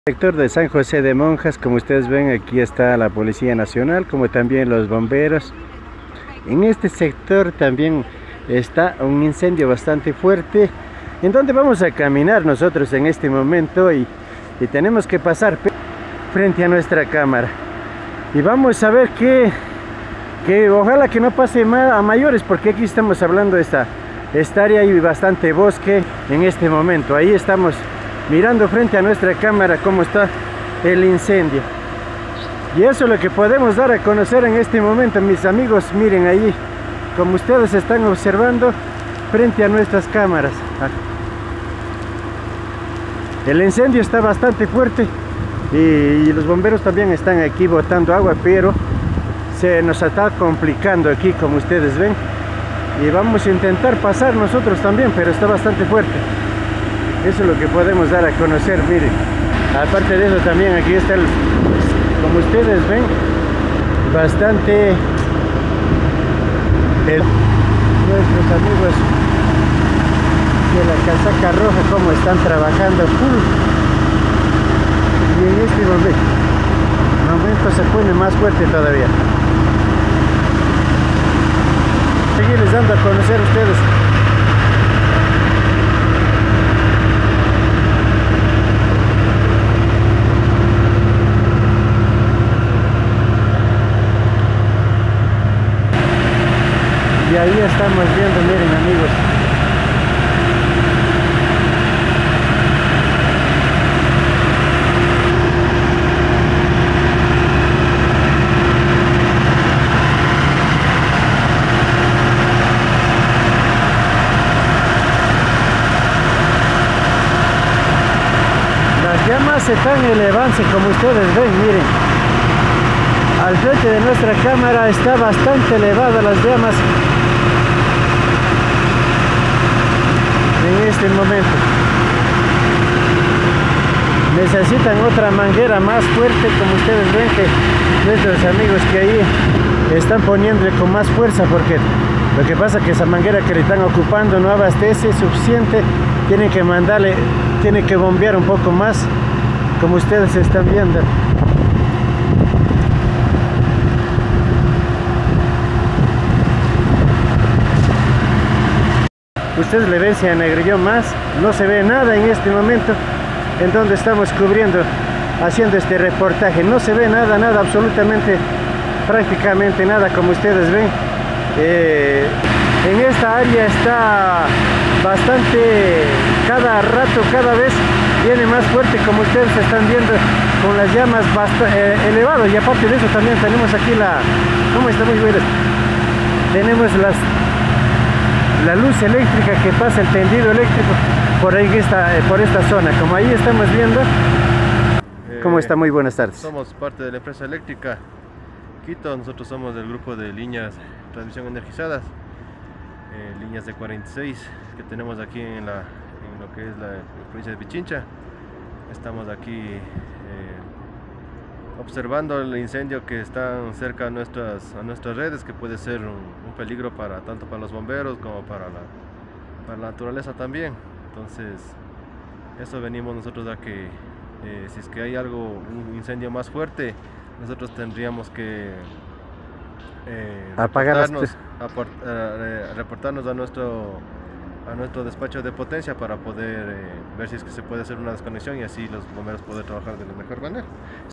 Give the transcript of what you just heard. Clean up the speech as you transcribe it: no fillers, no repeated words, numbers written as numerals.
Sector de San José de Monjas, como ustedes ven, aquí está la Policía Nacional, como también los bomberos. En este sector también está un incendio bastante fuerte, en donde vamos a caminar nosotros en este momento y tenemos que pasar frente a nuestra cámara. Y vamos a ver que ojalá que no pase a mayores, porque aquí estamos hablando de esta área y bastante bosque en este momento. Ahí estamos mirando frente a nuestra cámara cómo está el incendio. Y eso es lo que podemos dar a conocer en este momento, mis amigos. Miren ahí, como ustedes están observando frente a nuestras cámaras. El incendio está bastante fuerte y los bomberos también están aquí botando agua, pero se nos está complicando aquí, como ustedes ven. Y vamos a intentar pasar nosotros también, pero está bastante fuerte. Eso es lo que podemos dar a conocer, miren. Aparte de eso también aquí está, como ustedes ven, bastante nuestros amigos de la casaca roja, como están trabajando full. Y en este momento se pone más fuerte todavía. Seguirles dando a conocer a ustedes. Y ahí estamos viendo, miren amigos. Las llamas se están elevándose, como ustedes ven, miren. Al frente de nuestra cámara está bastante elevada las llamas en este momento. Necesitan otra manguera más fuerte, como ustedes ven que nuestros amigos que ahí están poniéndole con más fuerza, porque lo que pasa es que esa manguera que le están ocupando no abastece suficiente. Tienen que mandarle, tienen que bombear un poco más, como ustedes están viendo. Ustedes le ven, se anegrilló más, no se ve nada en este momento en donde estamos cubriendo, haciendo este reportaje. No se ve nada, absolutamente, prácticamente nada, como ustedes ven. En esta área está bastante, cada rato, cada vez viene más fuerte, como ustedes están viendo, con las llamas bastante elevadas. Y aparte de eso también tenemos aquí ¿cómo está? Muy buena. Tenemos la luz eléctrica que pasa, el tendido eléctrico por ahí por esta zona, como ahí estamos viendo. ¿Cómo está? Muy buenas tardes. Somos parte de la empresa eléctrica Quito. Nosotros somos del grupo de líneas de transmisión energizadas, líneas de 46 que tenemos aquí en lo que es la provincia de Pichincha. Estamos aquí observando el incendio que está cerca a nuestras redes, que puede ser un peligro tanto para los bomberos como para la naturaleza también. Entonces, eso venimos nosotros a que si es que hay un incendio más fuerte, nosotros tendríamos que reportarnos a nuestro despacho de potencia para poder ver si es que se puede hacer una desconexión y así los bomberos poder trabajar de la mejor manera.